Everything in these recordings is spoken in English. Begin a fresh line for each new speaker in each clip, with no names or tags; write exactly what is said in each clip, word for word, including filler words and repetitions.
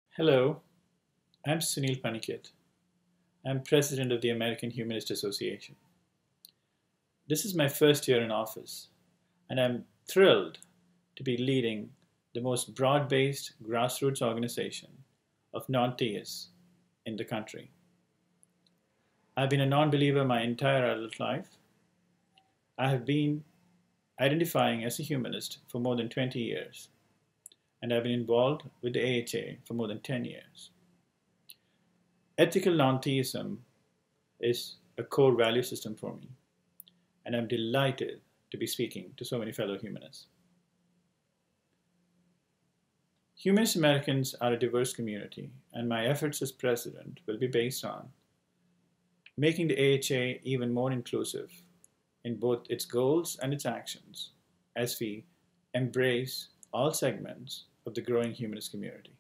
Hello, I'm Sunil Paniket. I'm president of the American Humanist Association. This is my first year in office, and I'm thrilled to be leading the most broad-based grassroots organization of non-theists in the country. I've been a non-believer my entire adult life. I have been identifying as a humanist for more than twenty years, and I've been involved with the A H A for more than ten years. Ethical non-theism is a core value system for me, and I'm delighted to be speaking to so many fellow humanists. Humanist Americans are a diverse community, and my efforts as president will be based on making the A H A even more inclusive in both its goals and its actions as we embrace all segments of the growing humanist community.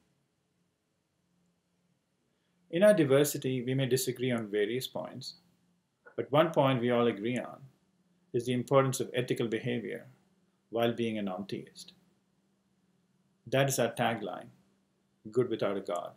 In our diversity, we may disagree on various points, but one point we all agree on is the importance of ethical behavior while being a non-theist. That is our tagline, good without a God.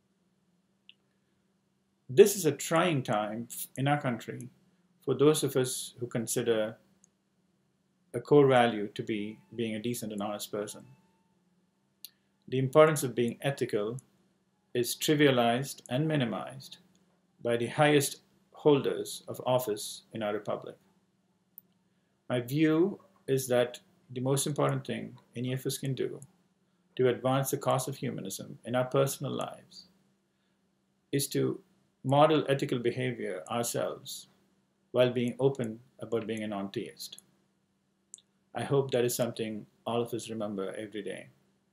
This is a trying time in our country for those of us who consider a core value to be being a decent and honest person. The importance of being ethical is trivialized and minimized by the highest holders of office in our republic. My view is that the most important thing any of us can do to advance the cause of humanism in our personal lives is to model ethical behavior ourselves while being open about being a non-theist. I hope that is something all of us remember every day.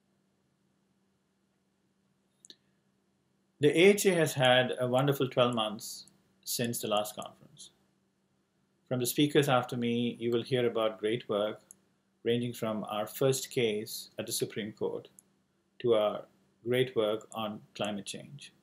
The A H A has had a wonderful twelve months since the last conference. From the speakers after me, you will hear about great work ranging from our first case at the Supreme Court to our great work on climate change.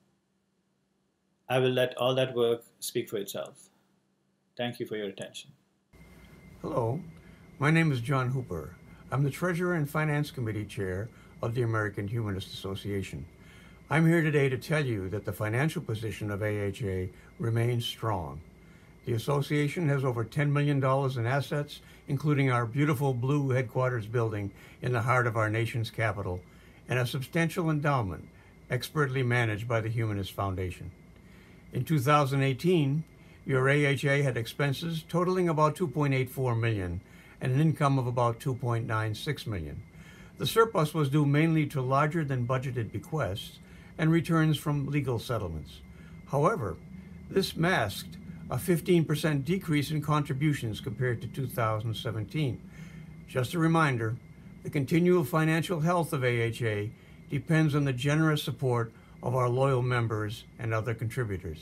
I will let all that work speak for itself. Thank you for your attention.
Hello, my name is John Hooper. I'm the Treasurer and Finance Committee Chair of the American Humanist Association. I'm here today to tell you that the financial position of A H A remains strong. The association has over ten million dollars in assets, including our beautiful blue headquarters building in the heart of our nation's capital, and a substantial endowment expertly managed by the Humanist Foundation. In two thousand eighteen, your A H A had expenses totaling about two point eight four million dollars and an income of about two point nine six million dollars. The surplus was due mainly to larger than budgeted bequests and returns from legal settlements. However, this masked a fifteen percent decrease in contributions compared to two thousand seventeen. Just a reminder, the continual financial health of A H A depends on the generous support of our loyal members and other contributors.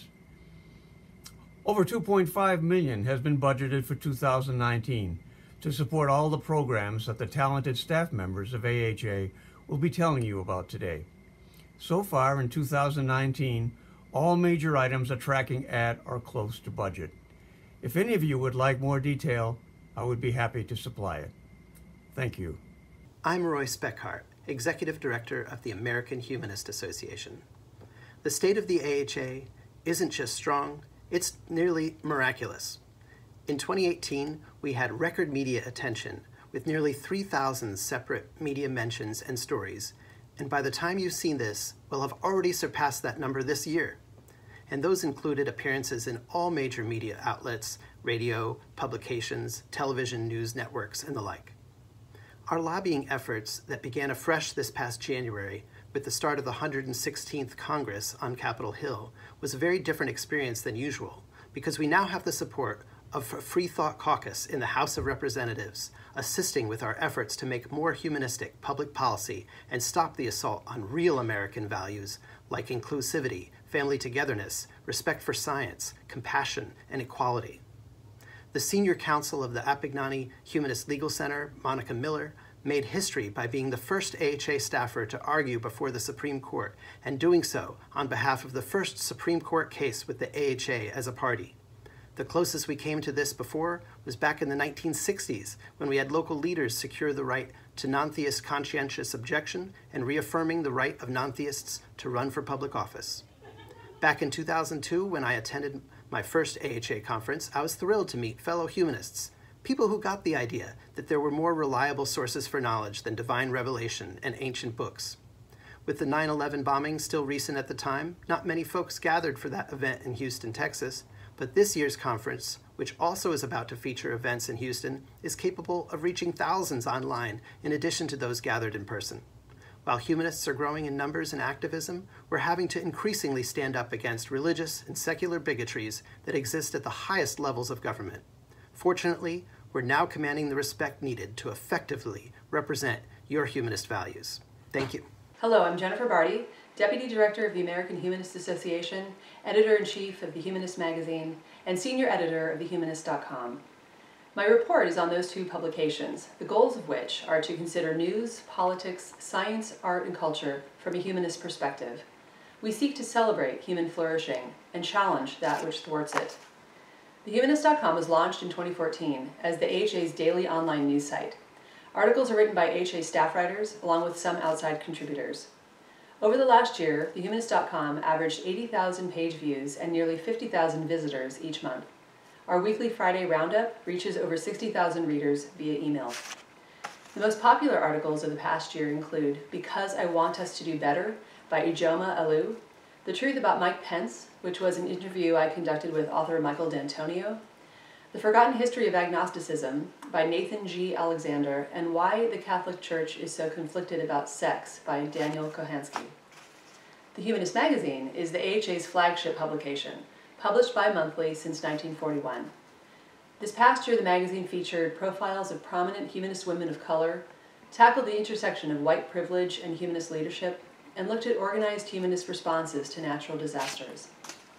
Over two point five million dollars has been budgeted for two thousand nineteen to support all the programs that the talented staff members of A H A will be telling you about today. So far in two thousand nineteen, all major items are tracking at or close to budget. If any of you would like more detail, I would be happy to supply it. Thank you.
I'm Roy Speckhart, Executive Director of the American Humanist Association. The state of the A H A isn't just strong, it's nearly miraculous. In twenty eighteen, we had record media attention with nearly three thousand separate media mentions and stories, and by the time you've seen this, we'll have already surpassed that number this year. And those included appearances in all major media outlets, radio, publications, television news networks, and the like. Our lobbying efforts that began afresh this past January with the start of the one hundred sixteenth Congress on Capitol Hill was a very different experience than usual, because we now have the support of a Free Thought Caucus in the House of Representatives, assisting with our efforts to make more humanistic public policy and stop the assault on real American values like inclusivity, family togetherness, respect for science, compassion, and equality. The senior counsel of the Appignani Humanist Legal Center, Monica Miller, made history by being the first A H A staffer to argue before the Supreme Court, and doing so on behalf of the first Supreme Court case with the A H A as a party. The closest we came to this before was back in the nineteen sixties, when we had local leaders secure the right to non-theist conscientious objection and reaffirming the right of non-theists to run for public office. Back in two thousand two, when I attended my first A H A conference, I was thrilled to meet fellow humanists, people who got the idea that there were more reliable sources for knowledge than divine revelation and ancient books. With the nine eleven bombing still recent at the time, not many folks gathered for that event in Houston, Texas, but this year's conference, which also is about to feature events in Houston, is capable of reaching thousands online in addition to those gathered in person. While humanists are growing in numbers and activism, we're having to increasingly stand up against religious and secular bigotries that exist at the highest levels of government. Fortunately, we're now commanding the respect needed to effectively represent your humanist values. Thank you.
Hello, I'm Jennifer Barty, Deputy Director of the American Humanist Association, Editor-in-Chief of the Humanist Magazine, and Senior Editor of the humanist dot com. My report is on those two publications, the goals of which are to consider news, politics, science, art, and culture from a humanist perspective. We seek to celebrate human flourishing and challenge that which thwarts it. the humanist dot com was launched in twenty fourteen as the A H A's daily online news site. Articles are written by A H A staff writers, along with some outside contributors. Over the last year, the humanist dot com averaged eighty thousand page views and nearly fifty thousand visitors each month. Our weekly Friday roundup reaches over sixty thousand readers via email. The most popular articles of the past year include Because I Want Us to Do Better by Ijoma Alu, The Truth About Mike Pence, which was an interview I conducted with author Michael D'Antonio, The Forgotten History of Agnosticism by Nathan G. Alexander, and Why the Catholic Church is So Conflicted About Sex by Daniel Kohansky. The Humanist Magazine is the A H A's flagship publication, published bi-monthly since nineteen forty-one. This past year, the magazine featured profiles of prominent humanist women of color, tackled the intersection of white privilege and humanist leadership, and looked at organized humanist responses to natural disasters.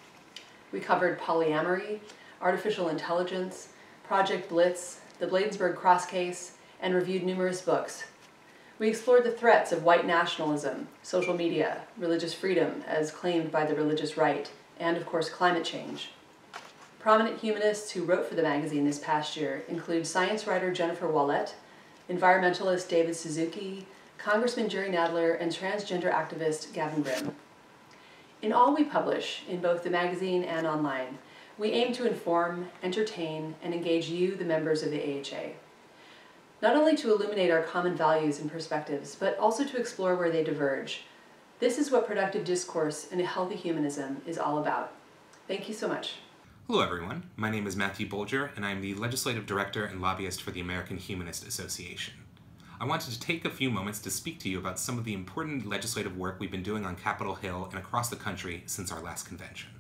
We covered polyamory, artificial intelligence, Project Blitz, the Bladensburg Cross Case, and reviewed numerous books. We explored the threats of white nationalism, social media, religious freedom as claimed by the religious right, and of course climate change. Prominent humanists who wrote for the magazine this past year include science writer Jennifer Wallet, environmentalist David Suzuki, Congressman Jerry Nadler, and transgender activist Gavin Grimm. In all we publish, in both the magazine and online, we aim to inform, entertain, and engage you, the members of the A H A. Not only to illuminate our common values and perspectives, but also to explore where they diverge. This is what productive discourse and a healthy humanism is all about. Thank you so much.
Hello everyone, my name is Matthew Bolger, and I'm the Legislative Director and Lobbyist for the American Humanist Association. I wanted to take a few moments to speak to you about some of the important legislative work we've been doing on Capitol Hill and across the country since our last convention.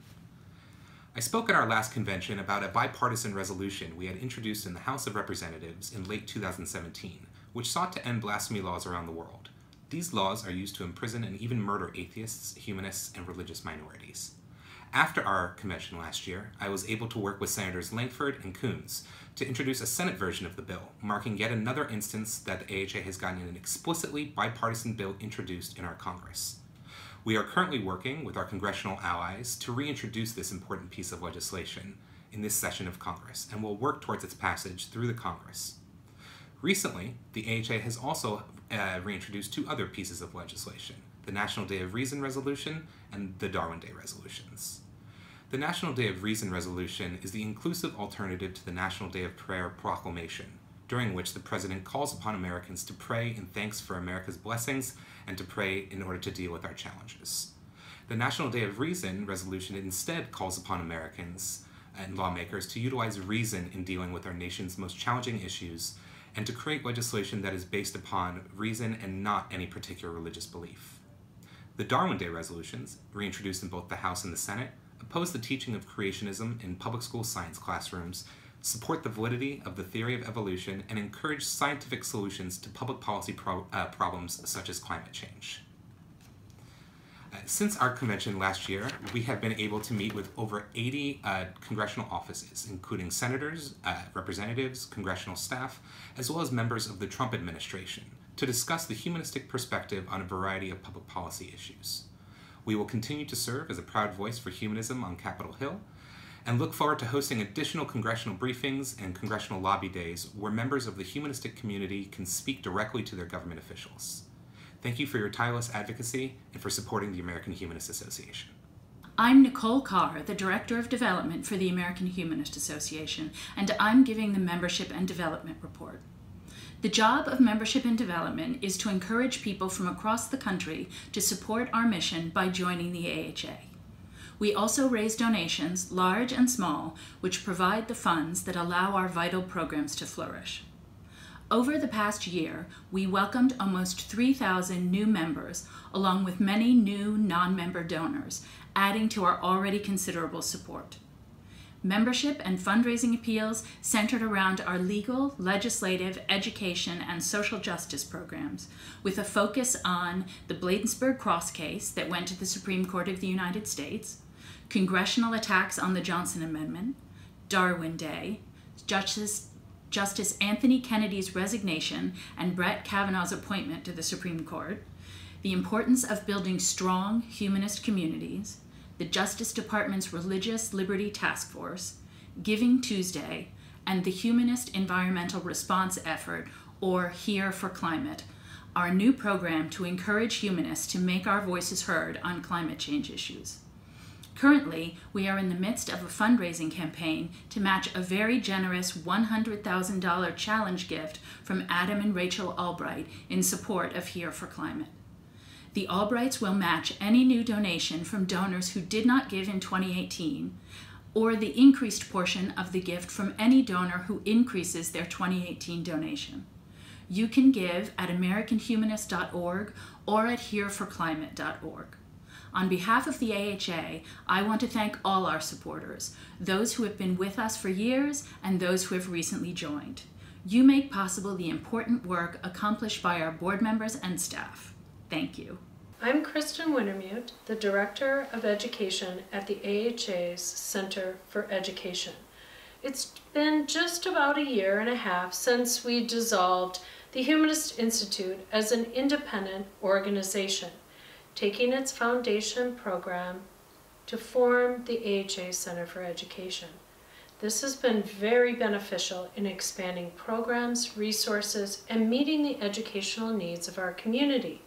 I spoke at our last convention about a bipartisan resolution we had introduced in the House of Representatives in late two thousand seventeen, which sought to end blasphemy laws around the world. These laws are used to imprison and even murder atheists, humanists, and religious minorities. After our convention last year, I was able to work with Senators Lankford and Coons to introduce a Senate version of the bill, marking yet another instance that the A H A has gotten an explicitly bipartisan bill introduced in our Congress. We are currently working with our congressional allies to reintroduce this important piece of legislation in this session of Congress, and will work towards its passage through the Congress. Recently, the A H A has also uh, reintroduced two other pieces of legislation, the National Day of Reason Resolution and the Darwin Day Resolutions. The National Day of Reason Resolution is the inclusive alternative to the National Day of Prayer Proclamation, during which the President calls upon Americans to pray in thanks for America's blessings and to pray in order to deal with our challenges. The National Day of Reason Resolution instead calls upon Americans and lawmakers to utilize reason in dealing with our nation's most challenging issues and to create legislation that is based upon reason and not any particular religious belief. The Darwin Day resolutions, reintroduced in both the House and the Senate, oppose the teaching of creationism in public school science classrooms, support the validity of the theory of evolution, and encourage scientific solutions to public policy pro uh, problems such as climate change. Uh, since our convention last year, we have been able to meet with over eighty uh, congressional offices, including senators, uh, representatives, congressional staff, as well as members of the Trump administration, to discuss the humanistic perspective on a variety of public policy issues. We will continue to serve as a proud voice for humanism on Capitol Hill, and look forward to hosting additional congressional briefings and congressional lobby days where members of the humanistic community can speak directly to their government officials. Thank you for your tireless advocacy and for supporting the American Humanist Association.
I'm Nicole Carr, the Director of Development for the American Humanist Association, and I'm giving the Membership and Development Report. The job of Membership and Development is to encourage people from across the country to support our mission by joining the A H A. We also raise donations, large and small, which provide the funds that allow our vital programs to flourish. Over the past year, we welcomed almost three thousand new members, along with many new non-member donors, adding to our already considerable support. Membership and fundraising appeals centered around our legal, legislative, education, and social justice programs, with a focus on the Bladensburg Cross case that went to the Supreme Court of the United States, congressional attacks on the Johnson Amendment, Darwin Day, Justice Justice Anthony Kennedy's resignation and Brett Kavanaugh's appointment to the Supreme Court, the importance of building strong humanist communities, the Justice Department's Religious Liberty Task Force, Giving Tuesday, and the Humanist Environmental Response Effort, or Here for Climate, our new program to encourage humanists to make our voices heard on climate change issues. Currently, we are in the midst of a fundraising campaign to match a very generous one hundred thousand dollars challenge gift from Adam and Rachel Albright in support of Here for Climate. The Albrights will match any new donation from donors who did not give in twenty eighteen, or the increased portion of the gift from any donor who increases their twenty eighteen donation. You can give at american humanist dot org or at here for climate dot org. On behalf of the A H A, I want to thank all our supporters, those who have been with us for years and those who have recently joined. You make possible the important work accomplished by our board members and staff. Thank you.
I'm Kristen Wintermute, the Director of Education at the A H A's Center for Education. It's been just about a year and a half since we dissolved the Humanist Institute as an independent organization, taking its foundation program to form the A H A Center for Education. This has been very beneficial in expanding programs, resources, and meeting the educational needs of our community.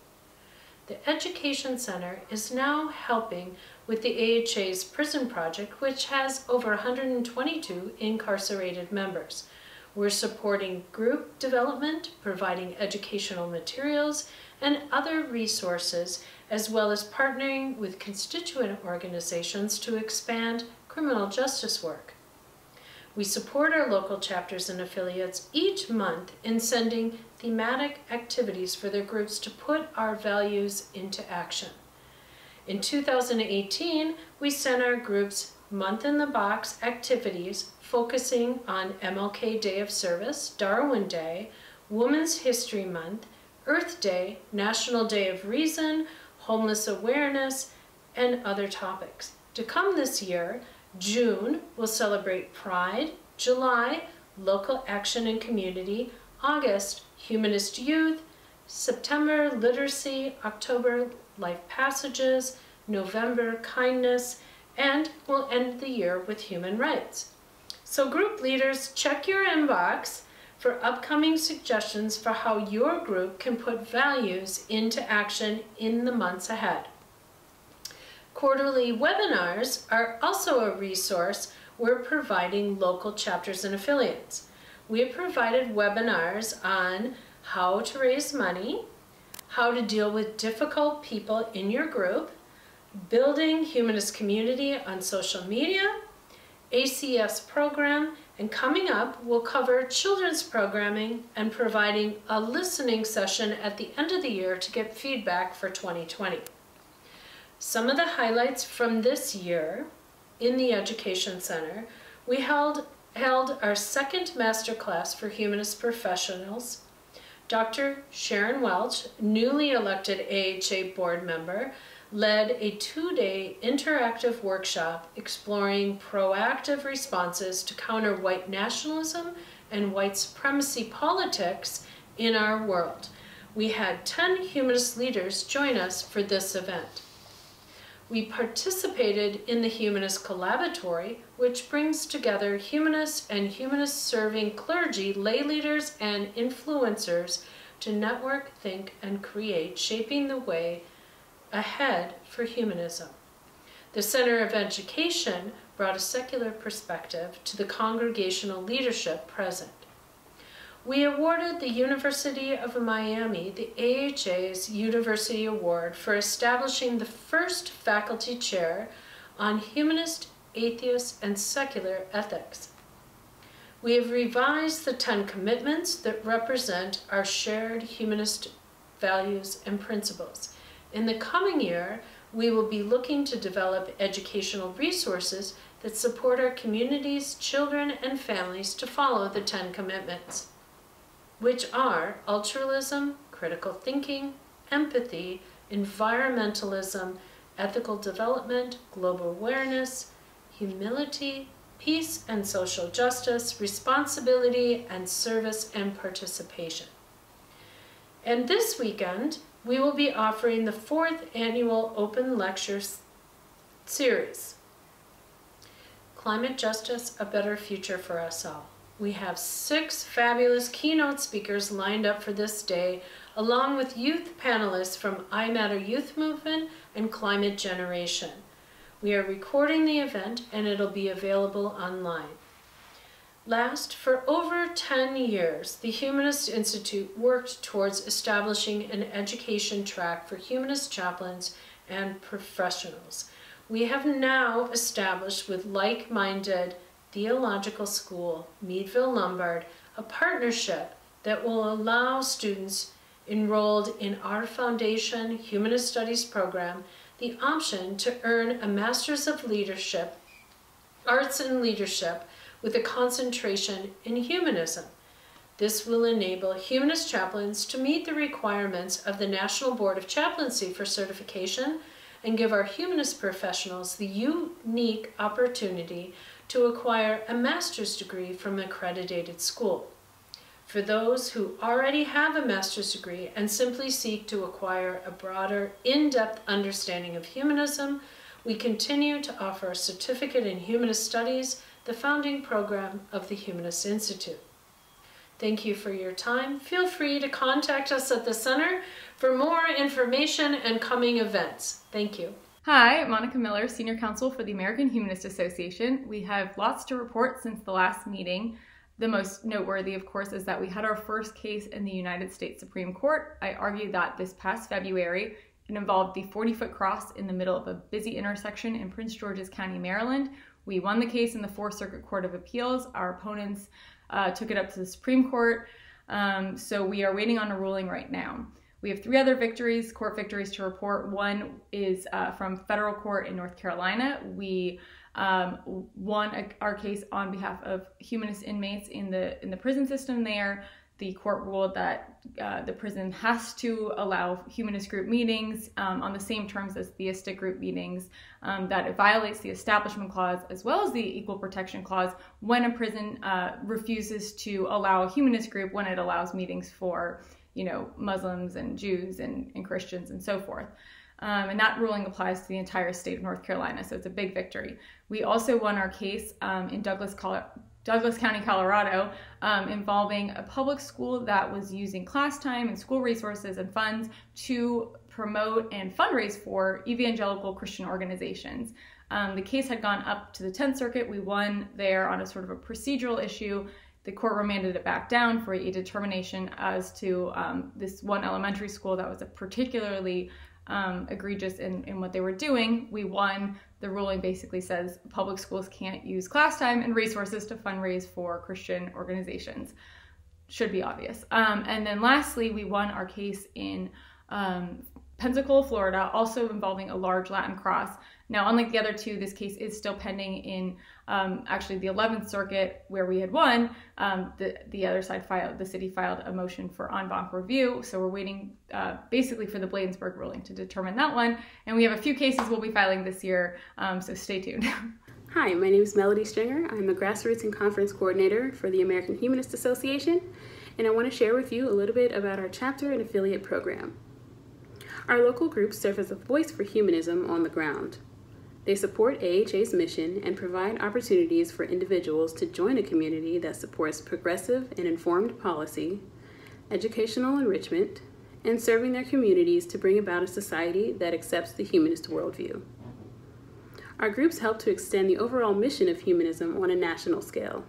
The Education Center is now helping with the A H A's prison project, which has over one hundred twenty-two incarcerated members. We're supporting group development, providing educational materials, and other resources, as well as partnering with constituent organizations to expand criminal justice work. We support our local chapters and affiliates each month in sending thematic activities for their groups to put our values into action. In two thousand eighteen, we sent our groups Month in the Box activities focusing on M L K Day of Service, Darwin Day, Women's History Month, Earth Day, National Day of Reason, Homeless Awareness, and other topics. To come this year, June will celebrate Pride, July, Local Action and Community, August, Humanist Youth, September, Literacy, October, Life Passages, November, Kindness, and we'll end the year with Human Rights. So group leaders, check your inbox for upcoming suggestions for how your group can put values into action in the months ahead. Quarterly webinars are also a resource we're providing local chapters and affiliates. We have provided webinars on how to raise money, how to deal with difficult people in your group, building humanist community on social media, A C S program, and coming up we'll cover children's programming and providing a listening session at the end of the year to get feedback for twenty twenty. Some of the highlights from this year in the Education Center, we held, held our second master class for humanist professionals. Doctor Sharon Welch, newly elected A H A board member, led a two-day interactive workshop exploring proactive responses to counter white nationalism and white supremacy politics in our world. We had ten humanist leaders join us for this event. We participated in the Humanist Collaboratory, which brings together humanists and humanist-serving clergy, lay leaders, and influencers to network, think, and create, shaping the way ahead for humanism. The Center of Education brought a secular perspective to the congregational leadership present. We awarded the University of Miami the A H A's University Award for establishing the first faculty chair on humanist, atheist, and secular ethics. We have revised the Ten Commitments that represent our shared humanist values and principles. In the coming year, we will be looking to develop educational resources that support our communities, children, and families to follow the Ten Commitments, which are altruism, critical thinking, empathy, environmentalism, ethical development, global awareness, humility, peace and social justice, responsibility, and service and participation. And this weekend, we will be offering the fourth annual Open Lectures series, Climate Justice, A Better Future for Us All. We have six fabulous keynote speakers lined up for this day, along with youth panelists from I Matter Youth Movement and Climate Generation. We are recording the event and it'll be available online. Last, for over ten years, the Humanist Institute worked towards establishing an education track for humanist chaplains and professionals. We have now established with like-minded Theological School, Meadville Lombard, a partnership that will allow students enrolled in our Foundation Humanist Studies program the option to earn a Master's of Leadership, Arts and Leadership with a concentration in humanism. This will enable humanist chaplains to meet the requirements of the National Board of Chaplaincy for certification and give our humanist professionals the unique opportunity to acquire a master's degree from an accredited school. For those who already have a master's degree and simply seek to acquire a broader, in-depth understanding of humanism, we continue to offer a certificate in humanist studies, the founding program of the Humanist Institute. Thank you for your time. Feel free to contact us at the center for more information and coming events. Thank you.
Hi, Monica Miller, Senior Counsel for the American Humanist Association. We have lots to report since the last meeting. The most noteworthy, of course, is that we had our first case in the United States Supreme Court. I argued that this past February. It involved the forty-foot cross in the middle of a busy intersection in Prince George's County, Maryland. We won the case in the Fourth Circuit Court of Appeals. Our opponents uh, took it up to the Supreme Court, um, so we are waiting on a ruling right now. We have three other victories, court victories to report. One is uh, from federal court in North Carolina. We um, won a, our case on behalf of humanist inmates in the in the prison system there. The court ruled that uh, the prison has to allow humanist group meetings um, on the same terms as theistic group meetings, um, that it violates the Establishment Clause as well as the Equal Protection Clause when a prison uh, refuses to allow a humanist group when it allows meetings for, you know, Muslims and Jews and, and Christians and so forth. Um, and that ruling applies to the entire state of North Carolina, so it's a big victory. We also won our case um, in Douglas, Colorado, Douglas County, Colorado, um, involving a public school that was using class time and school resources and funds to promote and fundraise for evangelical Christian organizations. Um, the case had gone up to the Tenth Circuit. We won there on a sort of a procedural issue. The court remanded it back down for a determination as to um, this one elementary school that was a particularly um, egregious in, in what they were doing. We won. The ruling basically says public schools can't use class time and resources to fundraise for Christian organizations. Should be obvious. Um, and then lastly, we won our case in um, Pensacola, Florida, also involving a large Latin cross. Now, unlike the other two, this case is still pending in um, actually the eleventh Circuit, where we had won. Um, the, the other side filed, the city filed a motion for en banc review. So we're waiting uh, basically for the Bladensburg ruling to determine that one. And we have a few cases we'll be filing this year, um, so stay tuned.
Hi, my name is Melody Stringer. I'm a grassroots and conference coordinator for the American Humanist Association, and I want to share with you a little bit about our chapter and affiliate program. Our local groups serve as a voice for humanism on the ground. They support A H A's mission and provide opportunities for individuals to join a community that supports progressive and informed policy, educational enrichment, and serving their communities to bring about a society that accepts the humanist worldview. Our groups help to extend the overall mission of humanism on a national scale.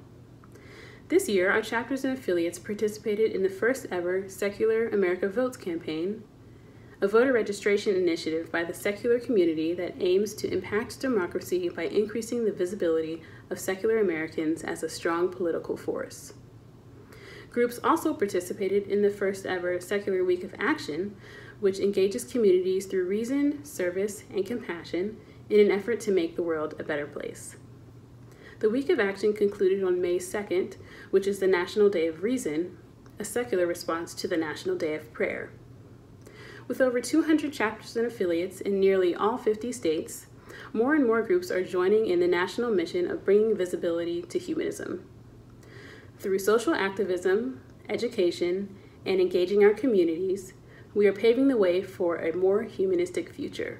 This year, our chapters and affiliates participated in the first ever Secular America Votes campaign, a voter registration initiative by the secular community that aims to impact democracy by increasing the visibility of secular Americans as a strong political force. Groups also participated in the first ever Secular Week of Action, which engages communities through reason, service, and compassion in an effort to make the world a better place. The Week of Action concluded on May second, which is the National Day of Reason, a secular response to the National Day of Prayer. With over two hundred chapters and affiliates in nearly all fifty states, more and more groups are joining in the national mission of bringing visibility to humanism. Through social activism, education, and engaging our communities, we are paving the way for a more humanistic future.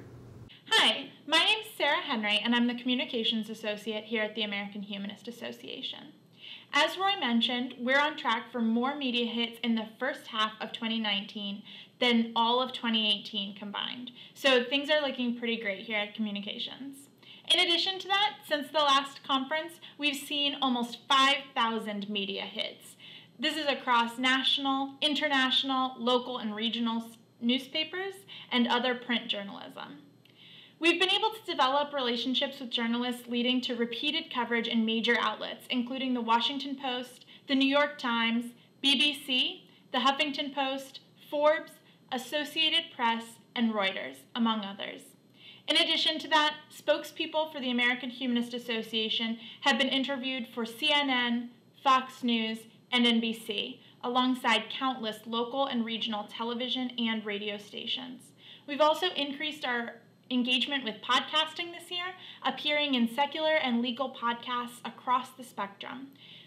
Hi, my name is Sarah Henry, and I'm the Communications Associate here at the American Humanist Association. As Roy mentioned, we're on track for more media hits in the first half of twenty nineteen than all of twenty eighteen combined. So things are looking pretty great here at Communications. In addition to that, since the last conference, we've seen almost five thousand media hits. This is across national, international, local, and regional newspapers and other print journalism. We've been able to develop relationships with journalists leading to repeated coverage in major outlets, including the Washington Post, the New York Times, B B C, the Huffington Post, Forbes, Associated Press, and Reuters, among others. In addition to that, spokespeople for the American Humanist Association have been interviewed for C N N, Fox News, and N B C, alongside countless local and regional television and radio stations. We've also increased our engagement with podcasting this year, appearing in secular and legal podcasts across the spectrum.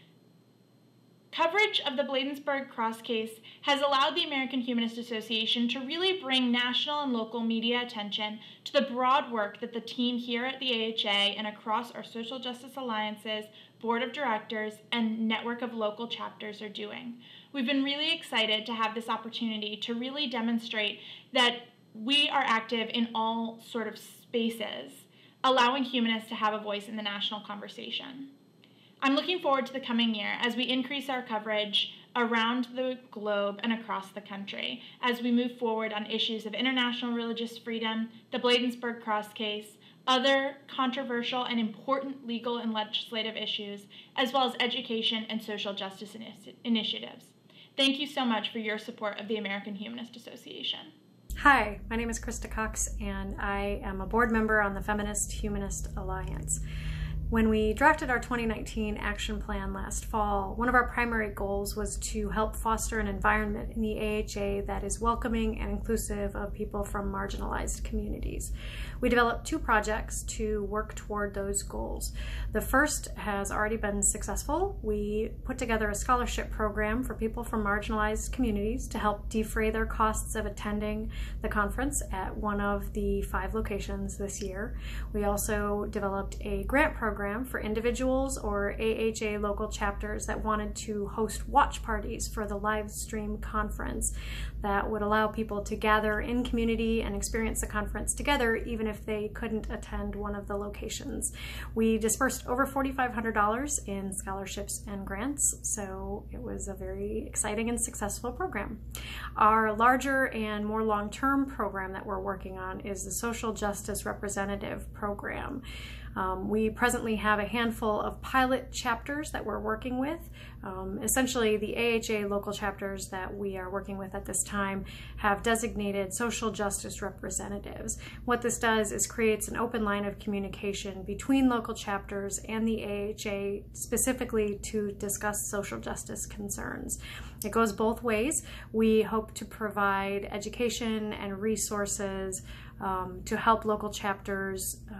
Coverage of the Bladensburg Cross case has allowed the American Humanist Association to really bring national and local media attention to the broad work that the team here at the A H A and across our social justice alliances, board of directors, and network of local chapters are doing. We've been really excited to have this opportunity to really demonstrate that we are active in all sort of spaces, allowing humanists to have a voice in the national conversation. I'm looking forward to the coming year as we increase our coverage around the globe and across the country as we move forward on issues of international religious freedom, the Bladensburg Cross case, other controversial and important legal and legislative issues, as well as education and social justice initi- initiatives. Thank you so much for your support of the American Humanist Association.
Hi, my name is Krista Cox, and I am a board member on the Feminist Humanist Alliance. When we drafted our twenty nineteen action plan last fall, one of our primary goals was to help foster an environment in the A H A that is welcoming and inclusive of people from marginalized communities. We developed two projects to work toward those goals. The first has already been successful. We put together a scholarship program for people from marginalized communities to help defray their costs of attending the conference at one of the five locations this year. We also developed a grant program for individuals or A H A local chapters that wanted to host watch parties for the live stream conference that would allow people to gather in community and experience the conference together even if they couldn't attend one of the locations. We dispersed over four thousand five hundred dollars in scholarships and grants, so it was a very exciting and successful program. Our larger and more long-term program that we're working on is the Social Justice Representative Program. Um, we presently have a handful of pilot chapters that we're working with. Um, essentially, the A H A local chapters that we are working with at this time have designated social justice representatives. What this does is creates an open line of communication between local chapters and the A H A specifically to discuss social justice concerns. It goes both ways. We hope to provide education and resources um, to help local chapters uh,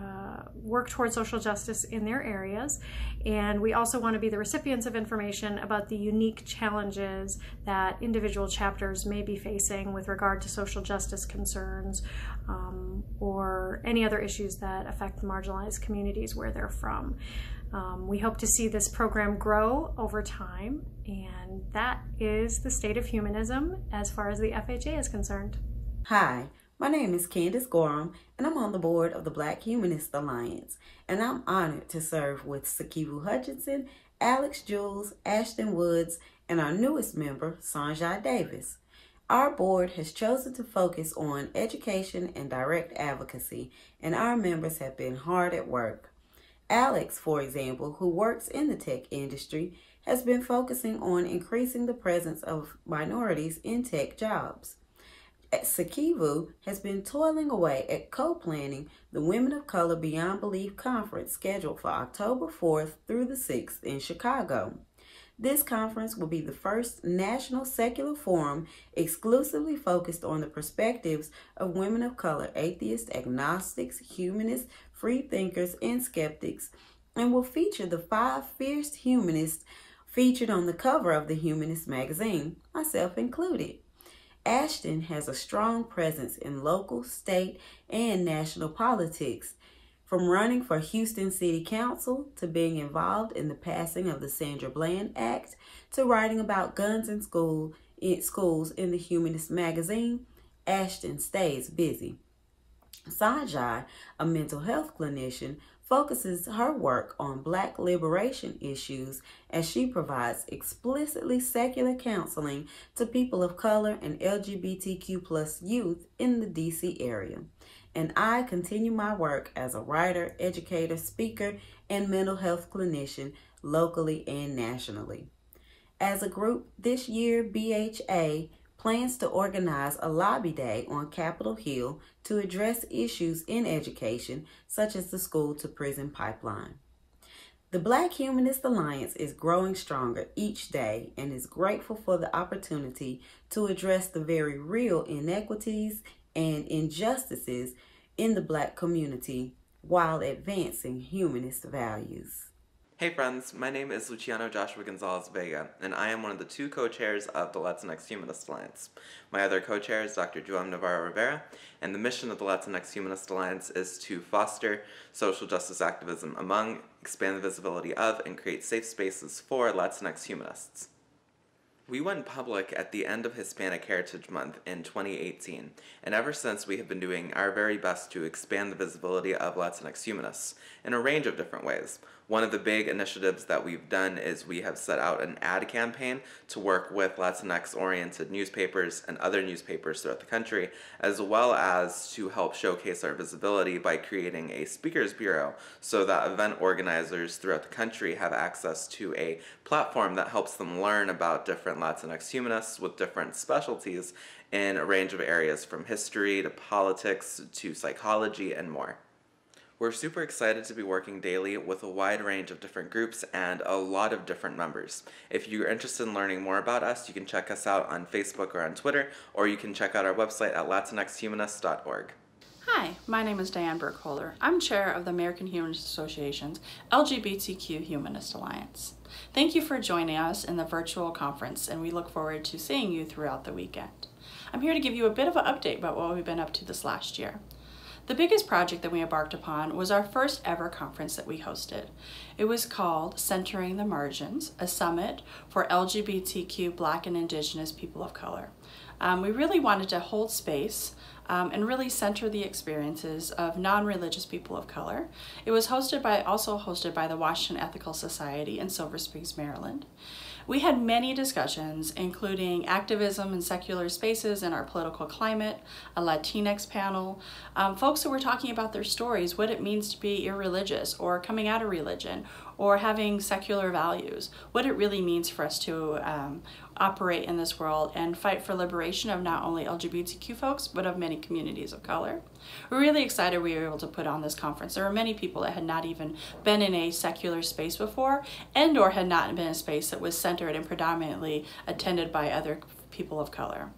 work towards social justice in their areas. And we also want to be the recipients of information about the unique challenges that individual chapters may be facing with regard to social justice concerns um, or any other issues that affect marginalized communities where they're from. Um, we hope to see this program grow over time, and that is the state of humanism as far as the F H A is concerned.
Hi, my name is Candace Gorham, and I'm on the board of the Black Humanist Alliance, and I'm honored to serve with Sakivu Hutchinson, Alex Jules, Ashton Woods, and our newest member, Sanjay Davis. Our board has chosen to focus on education and direct advocacy, and our members have been hard at work. Alex, for example, who works in the tech industry, has been focusing on increasing the presence of minorities in tech jobs. Sakivu has been toiling away at co-planning the Women of Color Beyond Belief Conference scheduled for October fourth through the sixth in Chicago. This conference will be the first national secular forum exclusively focused on the perspectives of women of color, atheists, agnostics, humanists, free thinkers, and skeptics, and will feature the five fierce humanists featured on the cover of the Humanist magazine, myself included. Ashton has a strong presence in local, state, and national politics, from running for Houston City Council to being involved in the passing of the Sandra Bland Act to writing about guns in school in schools in the Humanist magazine. Ashton stays busy. Sanjay, a mental health clinician, focuses her work on Black liberation issues as she provides explicitly secular counseling to people of color and L G B T Q plus youth in the D C area. And I continue my work as a writer, educator, speaker, and mental health clinician locally and nationally. As a group, this year B H A plans to organize a lobby day on Capitol Hill to address issues in education, such as the school-to-prison pipeline. The Black Humanist Alliance is growing stronger each day and is grateful for the opportunity to address the very real inequities and injustices in the Black community while advancing humanist values.
Hey friends, my name is Luciano Joshua Gonzalez Vega, and I am one of the two co-chairs of the Latinx Humanist Alliance. My other co-chair is Doctor Joam Navarro Rivera, and the mission of the Latinx Humanist Alliance is to foster social justice activism among, expand the visibility of, and create safe spaces for Latinx humanists. We went public at the end of Hispanic Heritage Month in twenty eighteen, and ever since we have been doing our very best to expand the visibility of Latinx humanists in a range of different ways. One of the big initiatives that we've done is we have set out an ad campaign to work with Latinx-oriented newspapers and other newspapers throughout the country, as well as to help showcase our visibility by creating a speakers bureau so that event organizers throughout the country have access to a platform that helps them learn about different Latinx humanists with different specialties in a range of areas from history to politics to psychology and more. We're super excited to be working daily with a wide range of different groups and a lot of different members. If you're interested in learning more about us, you can check us out on Facebook or on Twitter, or you can check out our website at latinx humanist dot org.
Hi, my name is Diane Burkholder. I'm chair of the American Humanist Association's L G B T Q Humanist Alliance. Thank you for joining us in the virtual conference, and we look forward to seeing you throughout the weekend. I'm here to give you a bit of an update about what we've been up to this last year. The biggest project that we embarked upon was our first ever conference that we hosted. It was called Centering the Margins, a summit for L G B T Q Black and Indigenous people of color. Um, we really wanted to hold space um, and really center the experiences of non-religious people of color. It was hosted by, also hosted by the Washington Ethical Society in Silver Springs, Maryland. We had many discussions, including activism in secular spaces and our political climate, a Latinx panel, um, folks who were talking about their stories, what it means to be irreligious or coming out of religion or having secular values, what it really means for us to um, operate in this world and fight for liberation of not only L G B T Q folks, but of many communities of color. We're really excited we were able to put on this conference. There were many people that had not even been in a secular space before and or had not been in a space that was centered and predominantly attended by other people of color.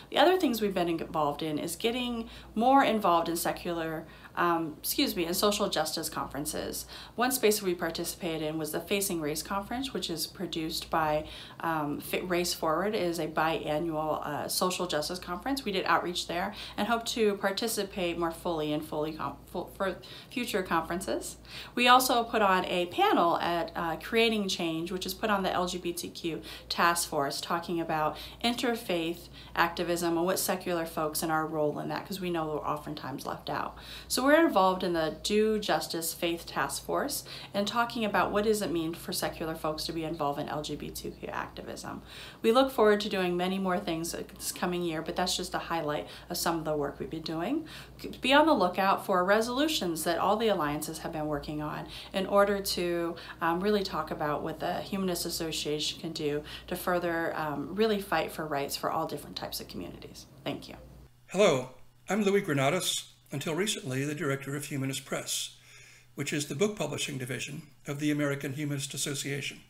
The other things we've been involved in is getting more involved in secular Um, excuse me, in social justice conferences. One space we participated in was the Facing Race Conference, which is produced by um, Race Forward. It is a biannual uh, social justice conference. We did outreach there and hope to participate more fully in fully com full, for future conferences. We also put on a panel at uh, Creating Change, which is put on the L G B T Q task force, talking about interfaith activism and what secular folks and our role in that, because we know we're oftentimes left out. So we're involved in the Do Justice Faith Task Force and talking about what does it mean for secular folks to be involved in L G B T Q activism. We look forward to doing many more things this coming year, but that's just a highlight of some of the work we've been doing. Be on the lookout for resolutions that all the alliances have been working on in order to um, really talk about what the Humanist Association can do to further um, really fight for rights for all different types of communities. Thank you.
Hello, I'm Louis Granados, until recently the director of Humanist Press, which is the book publishing division of the American Humanist Association.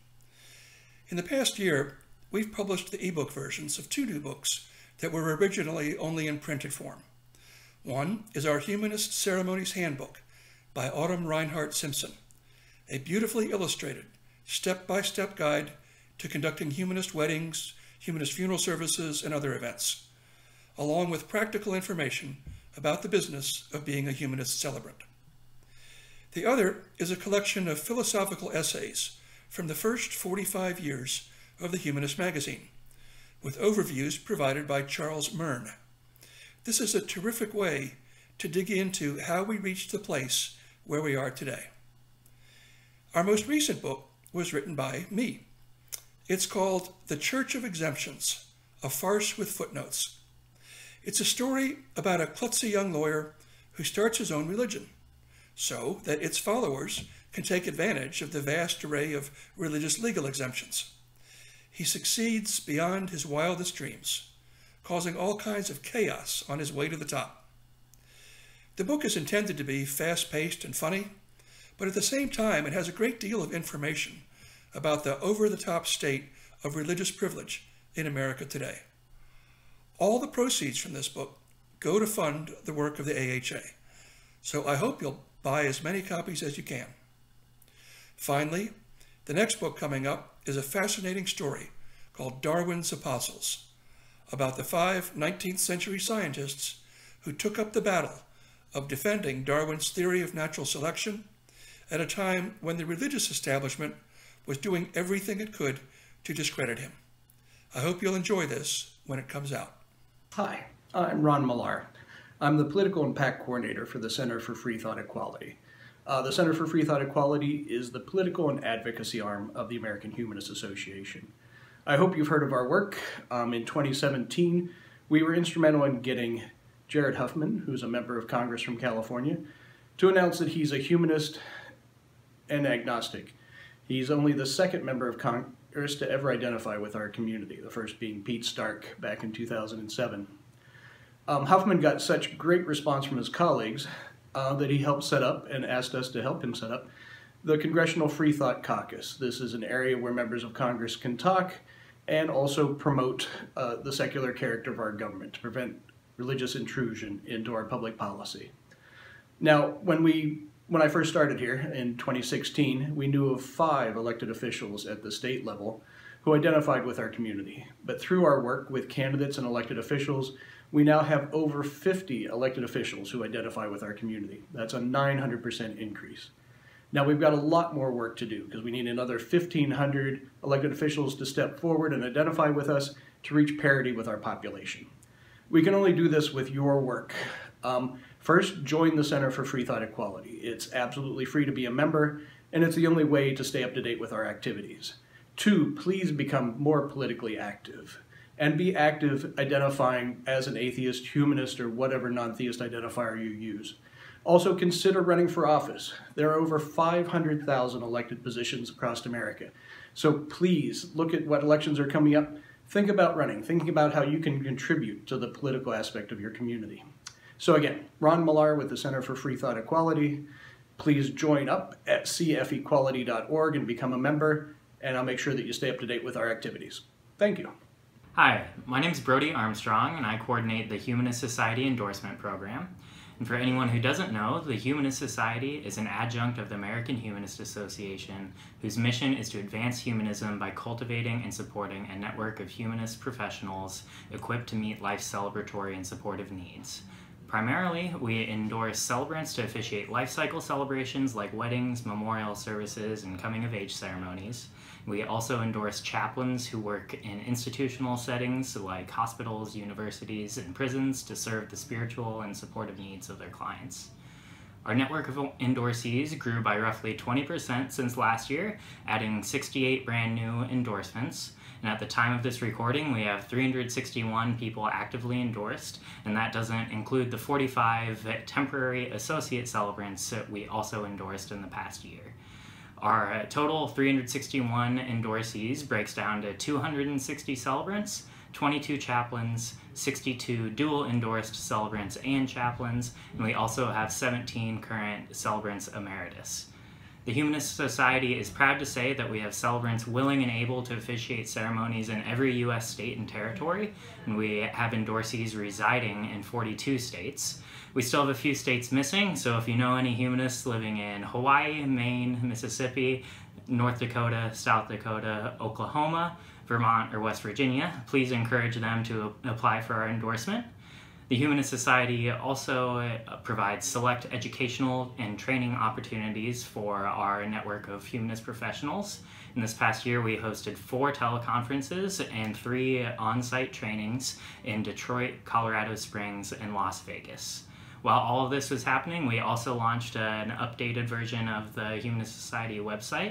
In the past year, we've published the ebook versions of two new books that were originally only in printed form. One is our Humanist Ceremonies Handbook by Autumn Reinhardt Simpson, a beautifully illustrated step-by-step guide to conducting humanist weddings, humanist funeral services, and other events, along with practical information about the business of being a humanist celebrant. The other is a collection of philosophical essays from the first forty-five years of the Humanist magazine, with overviews provided by Charles Murn. This is a terrific way to dig into how we reached the place where we are today. Our most recent book was written by me. It's called The Church of Exemptions, a Farce with Footnotes. It's a story about a klutzy young lawyer who starts his own religion so that its followers can take advantage of the vast array of religious legal exemptions. He succeeds beyond his wildest dreams, causing all kinds of chaos on his way to the top. The book is intended to be fast-paced and funny, but at the same time it has a great deal of information about the over-the-top state of religious privilege in America today. All the proceeds from this book go to fund the work of the A H A, so I hope you'll buy as many copies as you can. Finally, the next book coming up is a fascinating story called Darwin's Apostles, about the five nineteenth century scientists who took up the battle of defending Darwin's theory of natural selection at a time when the religious establishment was doing everything it could to discredit him. I hope you'll enjoy this when it comes out.
Hi, I'm Ron Millar. I'm the Political Impact Coordinator for the Center for Free Thought Equality. Uh, the Center for Free Thought Equality is the political and advocacy arm of the American Humanist Association. I hope you've heard of our work. Um, in twenty seventeen, we were instrumental in getting Jared Huffman, who's a member of Congress from California, to announce that he's a humanist and agnostic. He's only the second member of Congress to ever identify with our community, the first being Pete Stark back in two thousand seven. Um, Huffman got such great response from his colleagues uh, that he helped set up and asked us to help him set up the Congressional Free Thought Caucus. This is an area where members of Congress can talk and also promote uh, the secular character of our government to prevent religious intrusion into our public policy. Now, when we When I first started here in twenty sixteen, we knew of five elected officials at the state level who identified with our community. But through our work with candidates and elected officials, we now have over fifty elected officials who identify with our community. That's a nine hundred percent increase. Now we've got a lot more work to do because we need another fifteen hundred elected officials to step forward and identify with us to reach parity with our population. We can only do this with your work. Um, First, join the Center for Free Thought Equality. It's absolutely free to be a member, and it's the only way to stay up to date with our activities. Two, please become more politically active, and be active identifying as an atheist, humanist, or whatever non-theist identifier you use. Also, consider running for office. There are over five hundred thousand elected positions across America. So please, look at what elections are coming up. Think about running. Think about how you can contribute to the political aspect of your community. So again, Ron Millar with the Center for Free Thought Equality. Please join up at c f equality dot org and become a member, and I'll make sure that you stay up to date with our activities. Thank you.
Hi, my name is Brody Armstrong, and I coordinate the Humanist Society Endorsement Program. And for anyone who doesn't know, the Humanist Society is an adjunct of the American Humanist Association, whose mission is to advance humanism by cultivating and supporting a network of humanist professionals equipped to meet life's celebratory and supportive needs. Primarily, we endorse celebrants to officiate life cycle celebrations like weddings, memorial services, and coming-of-age ceremonies. We also endorse chaplains who work in institutional settings like hospitals, universities, and prisons to serve the spiritual and supportive needs of their clients. Our network of endorsees grew by roughly twenty percent since last year, adding sixty-eight brand new endorsements. And at the time of this recording, we have three hundred sixty-one people actively endorsed, and that doesn't include the forty-five temporary associate celebrants that we also endorsed in the past year. Our total three hundred sixty-one endorsees breaks down to two hundred sixty celebrants, twenty-two chaplains, sixty-two dual endorsed celebrants and chaplains, and we also have seventeen current celebrants emeritus. The Humanist Society is proud to say that we have celebrants willing and able to officiate ceremonies in every U S state and territory, and we have endorsees residing in forty-two states. We still have a few states missing, so if you know any humanists living in Hawaii, Maine, Mississippi, North Dakota, South Dakota, Oklahoma, Vermont, or West Virginia, please encourage them to apply for our endorsement. The Humanist Society also provides select educational and training opportunities for our network of humanist professionals. In this past year, we hosted four teleconferences and three on-site trainings in Detroit, Colorado Springs, and Las Vegas. While all of this was happening, we also launched an updated version of the Humanist Society website.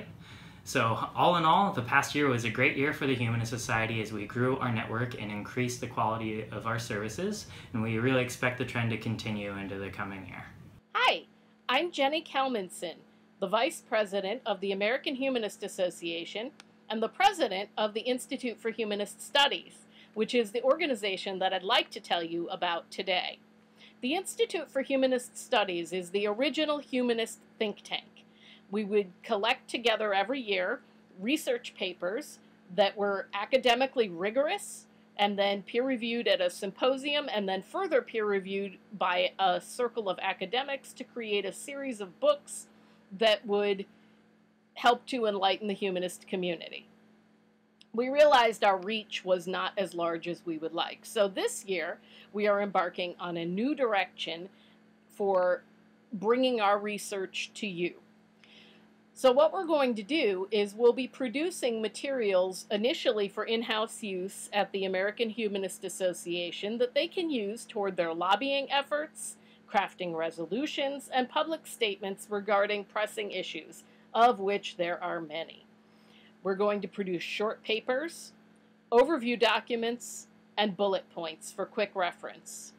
So all in all, the past year was a great year for the Humanist Society as we grew our network and increased the quality of our services, and we really expect the trend to continue into the coming year.
Hi, I'm Jenny Kalmanson, the Vice President of the American Humanist Association and the President of the Institute for Humanist Studies, which is the organization that I'd like to tell you about today. The Institute for Humanist Studies is the original humanist think tank. We would collect together every year research papers that were academically rigorous and then peer-reviewed at a symposium and then further peer-reviewed by a circle of academics to create a series of books that would help to enlighten the humanist community. We realized our reach was not as large as we would like. So this year, we are embarking on a new direction for bringing our research to you. So what we're going to do is we'll be producing materials initially for in-house use at the American Humanist Association that they can use toward their lobbying efforts, crafting resolutions, and public statements regarding pressing issues, of which there are many. We're going to produce short papers, overview documents, and bullet points for quick reference.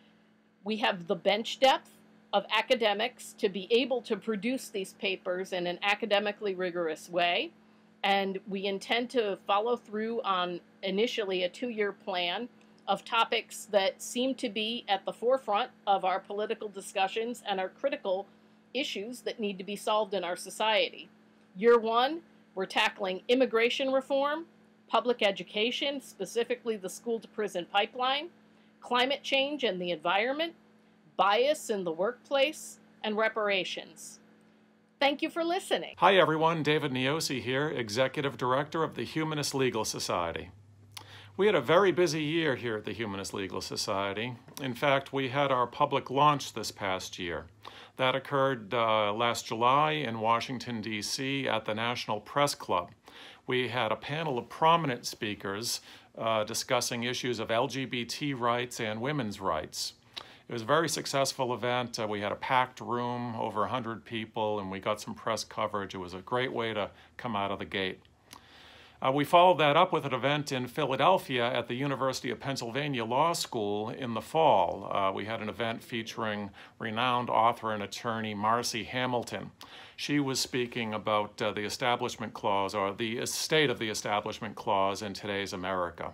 We have the bench depth of academics to be able to produce these papers in an academically rigorous way, and we intend to follow through on initially a two-year plan of topics that seem to be at the forefront of our political discussions and are critical issues that need to be solved in our society. Year one, we're tackling immigration reform, public education, specifically the school-to-prison pipeline, climate change and the environment, bias in the workplace, and reparations. Thank you for listening.
Hi everyone, David Niosi here, Executive Director of the Humanist Legal Society. We had a very busy year here at the Humanist Legal Society. In fact, we had our public launch this past year. That occurred uh, last July in Washington, D C at the National Press Club. We had a panel of prominent speakers uh, discussing issues of L G B T rights and women's rights. It was a very successful event. Uh, we had a packed room, over one hundred people, and we got some press coverage. It was a great way to come out of the gate. Uh, we followed that up with an event in Philadelphia at the University of Pennsylvania Law School in the fall. Uh, we had an event featuring renowned author and attorney Marcy Hamilton. She was speaking about uh, the Establishment Clause, or the state of the Establishment Clause in today's America.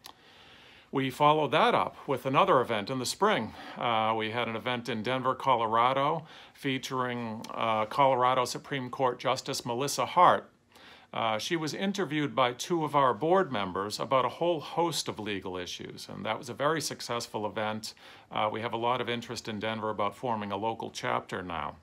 We followed that up with another event in the spring. Uh, we had an event in Denver, Colorado, featuring uh, Colorado Supreme Court Justice Melissa Hart. Uh, she was interviewed by two of our board members about a whole host of legal issues, and that was a very successful event. Uh, we have a lot of interest in Denver about forming a local chapter now.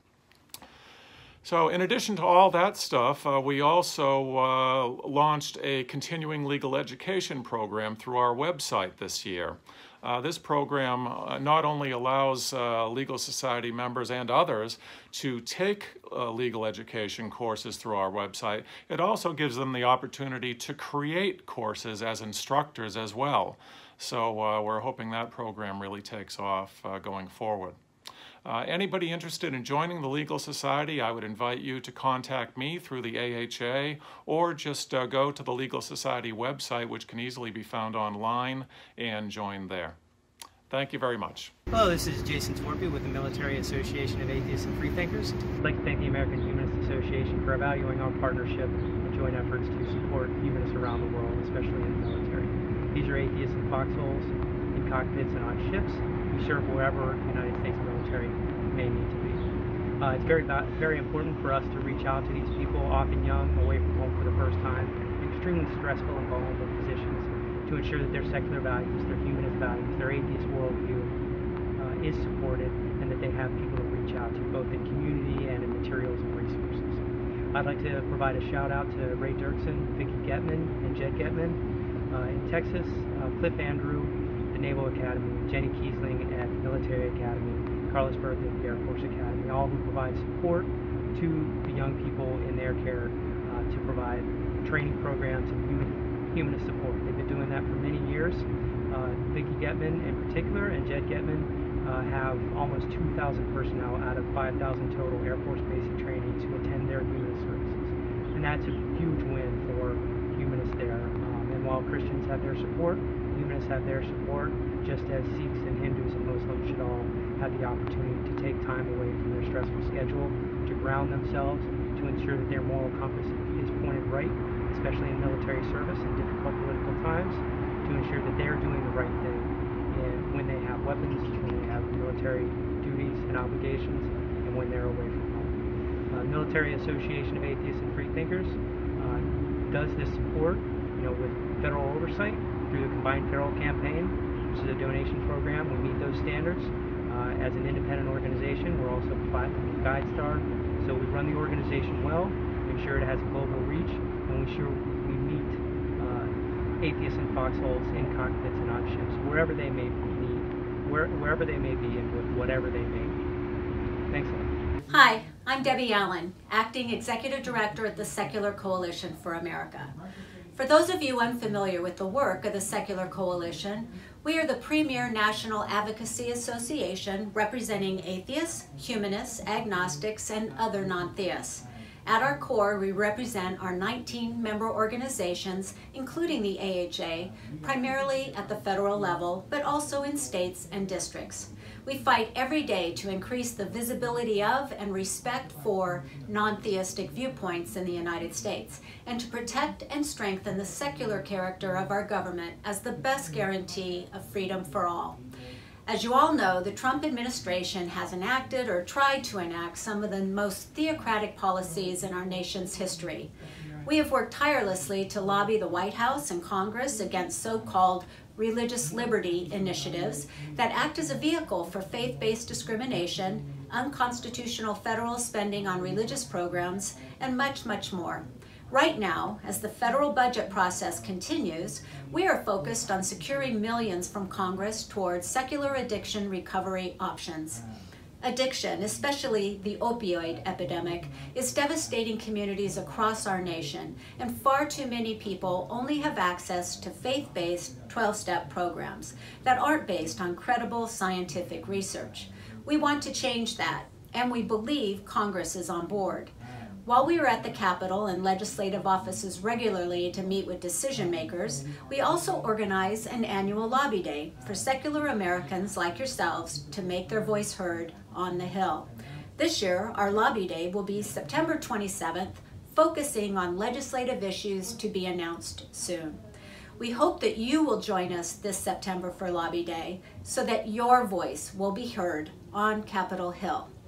So in addition to all that stuff, uh, we also uh, launched a continuing legal education program through our website this year. Uh, this program uh, not only allows uh, Legal Society members and others to take uh, legal education courses through our website, it also gives them the opportunity to create courses as instructors as well. So uh, we're hoping that program really takes off uh, going forward. Uh, anybody interested in joining the Legal Society, I would invite you to contact me through the A H A or just uh, go to the Legal Society website, which can easily be found online, and join there. Thank you very much.
Hello, this is Jason Torpy with the Military Association of Atheists and Freethinkers. I'd like to thank the American Humanist Association for valuing our partnership and joint efforts to support humanists around the world, especially in the military. These are atheists in foxholes, in cockpits, and on ships who serve wherever the United States military may need to be. Uh, it's very, very important for us to reach out to these people, often young, away from home for the first time, in extremely stressful and vulnerable positions, to ensure that their secular values, their humanist values, their atheist worldview uh, is supported, and that they have people to reach out to, both in community and in materials and resources. I'd like to provide a shout out to Ray Dirksen, Vicki Getman, and Jed Getman uh, in Texas, uh, Cliff Andrew, the Naval Academy, Jenny Kiesling at the Military Academy, Carlos Bertha at the Air Force Academy, all who provide support to the young people in their care uh, to provide training programs and human, humanist support. They've been doing that for many years. Uh, Vicki Getman in particular and Jed Getman uh, have almost two thousand personnel out of five thousand total Air Force basic trainees who attend their humanist services. And that's a huge win for humanists there. Um, and while Christians have their support, humanists have their support, just as Sikhs and Hindus and Muslims should all have the opportunity to take time away from their stressful schedule, to ground themselves, to ensure that their moral compass is pointed right, especially in military service in difficult political times, to ensure that they're doing the right thing and when they have weapons, when they have military duties and obligations, and when they're away from home. Uh, Military Association of Atheists and Freethinkers uh, does this support, you know, with federal oversight through the Combined Federal Campaign, which is a donation program. We meet those standards. Uh, as an independent organization, we're also platinum with GuideStar, so we run the organization well, ensure it has a global reach, and we ensure we meet uh, atheists in foxholes, in cockpits, and on ships, wherever they may be, where, wherever they may be, and with whatever they may be. Thanks a lot.
Hi, I'm Debbie Allen, Acting Executive Director at the Secular Coalition for America. For those of you unfamiliar with the work of the Secular Coalition, we are the premier national advocacy association representing atheists, humanists, agnostics, and other non-theists. At our core, we represent our nineteen member organizations, including the A H A, primarily at the federal level, but also in states and districts. We fight every day to increase the visibility of and respect for non-theistic viewpoints in the United States, and to protect and strengthen the secular character of our government as the best guarantee of freedom for all. As you all know, the Trump administration has enacted or tried to enact some of the most theocratic policies in our nation's history. We have worked tirelessly to lobby the White House and Congress against so-called religious liberty initiatives that act as a vehicle for faith-based discrimination, unconstitutional federal spending on religious programs, and much, much more. Right now, as the federal budget process continues, we are focused on securing millions from Congress towards secular addiction recovery options. Addiction, especially the opioid epidemic, is devastating communities across our nation, and far too many people only have access to faith-based twelve-step programs that aren't based on credible scientific research. We want to change that, and we believe Congress is on board. While we are at the Capitol and legislative offices regularly to meet with decision makers, we also organize an annual lobby day for secular Americans like yourselves to make their voice heard on the Hill. This year, our lobby day will be September twenty-seventh, focusing on legislative issues to be announced soon. We hope that you will join us this September for Lobby Day so that your voice will be heard on Capitol Hill.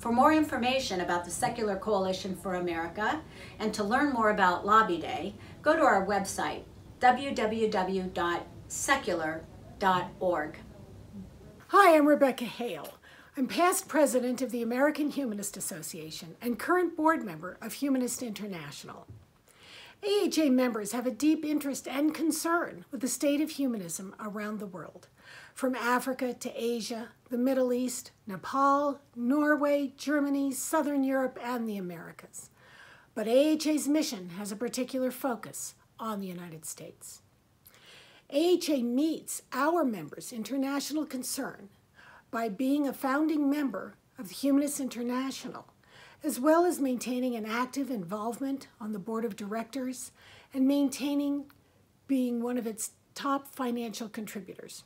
For more information about the Secular Coalition for America and to learn more about Lobby Day, go to our website, w w w dot secular dot org.
Hi, I'm Rebecca Hale. I'm past president of the American Humanist Association and current board member of Humanist International. A H A members have a deep interest and concern with the state of humanism around the world, from Africa to Asia, the Middle East, Nepal, Norway, Germany, Southern Europe, and the Americas. But A H A's mission has a particular focus on the United States. A H A meets our members' international concern by being a founding member of the Humanist International, as well as maintaining an active involvement on the board of directors and maintaining being one of its top financial contributors.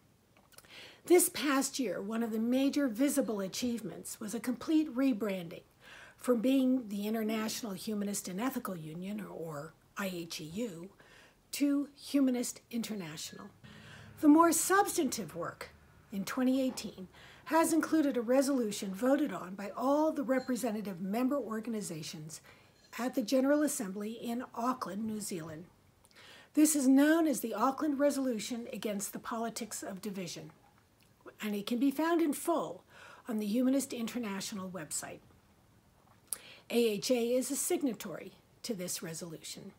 This past year, one of the major visible achievements was a complete rebranding from being the International Humanist and Ethical Union, or I H E U, to Humanist International. The more substantive work in twenty eighteen has included a resolution voted on by all the representative member organizations at the General Assembly in Auckland, New Zealand. This is known as the Auckland Resolution Against the Politics of Division, and it can be found in full on the Humanist International website. A H A is a signatory to this resolution.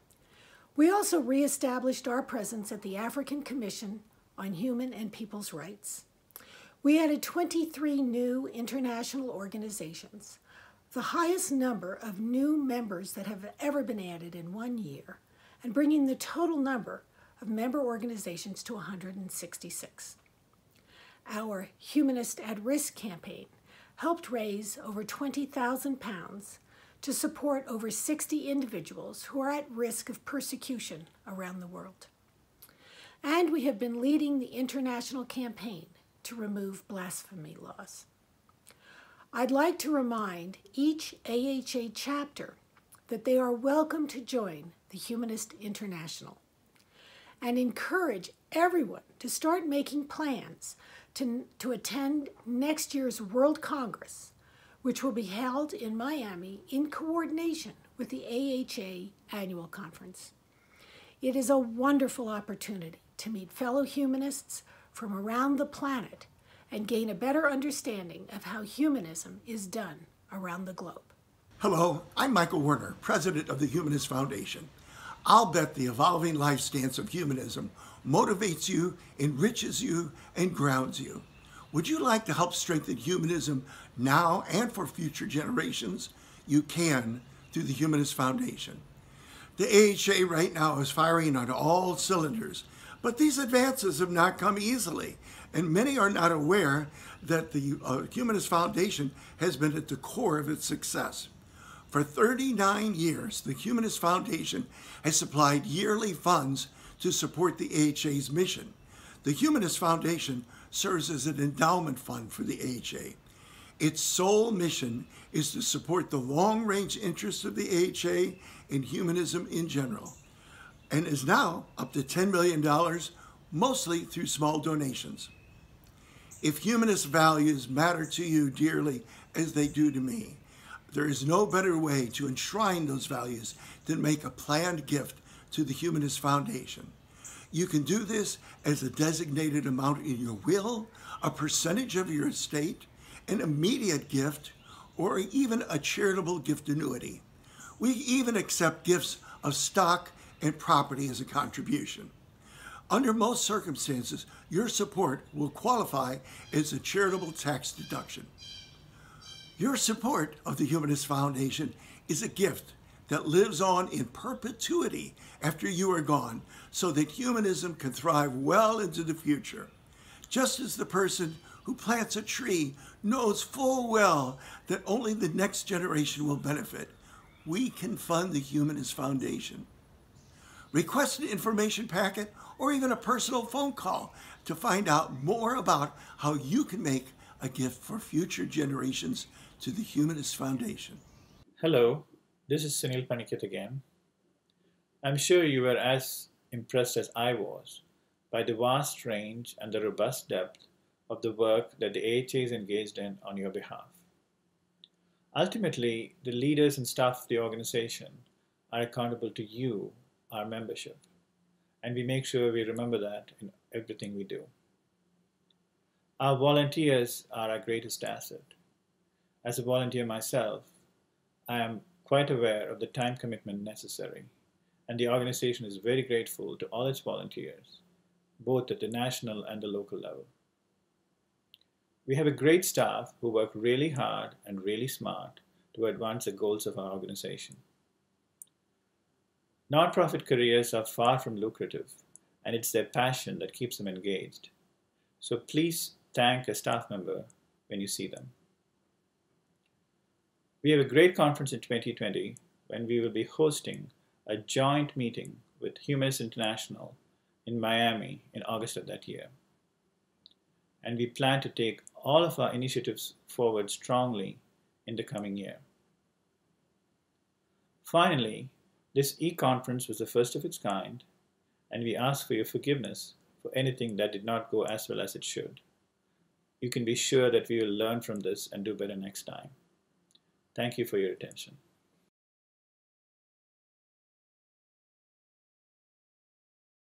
We also reestablished our presence at the African Commission on Human and People's Rights. We added twenty-three new international organizations, the highest number of new members that have ever been added in one year, and bringing the total number of member organizations to one hundred sixty-six. Our Humanist at Risk campaign helped raise over twenty thousand pounds to support over sixty individuals who are at risk of persecution around the world. And we have been leading the international campaign to remove blasphemy laws. I'd like to remind each A H A chapter that they are welcome to join the Humanist International, and encourage everyone to start making plans to, to attend next year's World Congress, which will be held in Miami in coordination with the A H A Annual Conference. It is a wonderful opportunity to meet fellow humanists from around the planet and gain a better understanding of how humanism is done around the globe.
Hello, I'm Michael Werner, president of the Humanist Foundation. I'll bet the evolving life stance of humanism motivates you, enriches you, and grounds you. Would you like to help strengthen humanism now and for future generations? You can through the Humanist Foundation. The A H A right now is firing on all cylinders, but these advances have not come easily, and many are not aware that the uh, Humanist Foundation has been at the core of its success. For thirty-nine years, the Humanist Foundation has supplied yearly funds to support the A H A's mission. The Humanist Foundation serves as an endowment fund for the A H A. Its sole mission is to support the long-range interests of the A H A and humanism in general, and is now up to ten million dollars, mostly through small donations. If humanist values matter to you dearly as they do to me, there is no better way to enshrine those values than make a planned gift to the Humanist Foundation. You can do this as a designated amount in your will, a percentage of your estate, an immediate gift, or even a charitable gift annuity. We even accept gifts of stock and property as a contribution. Under most circumstances, your support will qualify as a charitable tax deduction. Your support of the Humanist Foundation is a gift that lives on in perpetuity after you are gone, so that humanism can thrive well into the future. Just as the person who plants a tree knows full well that only the next generation will benefit, we can fund the Humanist Foundation. Request an information packet or even a personal phone call to find out more about how you can make a gift for future generations to the Humanist Foundation.
Hello, this is Sunil Panikat again. I'm sure you were as impressed as I was by the vast range and the robust depth of the work that the A H A is engaged in on your behalf. Ultimately, the leaders and staff of the organization are accountable to you, our membership, and we make sure we remember that in everything we do. Our volunteers are our greatest asset. As a volunteer myself, I am quite aware of the time commitment necessary, and the organization is very grateful to all its volunteers, both at the national and the local level. We have a great staff who work really hard and really smart to advance the goals of our organization. Nonprofit careers are far from lucrative, and it's their passion that keeps them engaged. So please thank a staff member when you see them. We have a great conference in twenty twenty when we will be hosting a joint meeting with Humanist International in Miami in August of that year. And we plan to take all of our initiatives forward strongly in the coming year. Finally, this e-conference was the first of its kind, and we ask for your forgiveness for anything that did not go as well as it should. You can be sure that we will learn from this and do better next time. Thank you for your attention.